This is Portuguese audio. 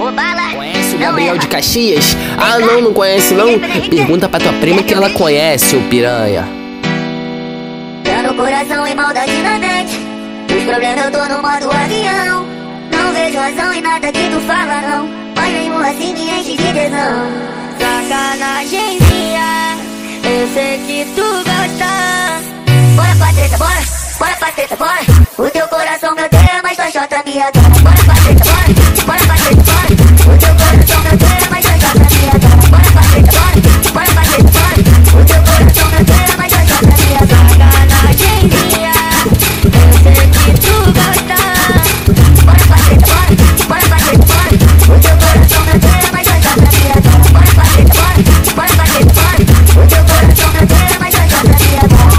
Conhece o Gabriel de Caxias? Ah, não conhece não? Pergunta pra tua prima que ela conhece, ô piranha. Tá no coração e maldade na mente. Os problemas eu tô no modo avião. Não vejo razão em nada que tu fala não, mas mesmo assim me enche de tesão. Sacanagemzinha, eu sei que tu gosta. Bora pra treta, bora pra treta, bora. O teu coração me odeia, mas tua chota me adora. Bora pra treta, bora pra treta, bora. O teu coração me odeia, mas tua chota me adora. Bora pra treta, bora pra treta, bora. O teu coração me odeia, mas tua chota me adora. Sacanagemzinha, eu sei que tu gosta. Bora pra treta, bora pra treta, bora. O teu coração me odeia, mas tua chota me adora. Bora pra treta, bora pra treta, bora. O teu coração me odeia, mas tua chota me adora.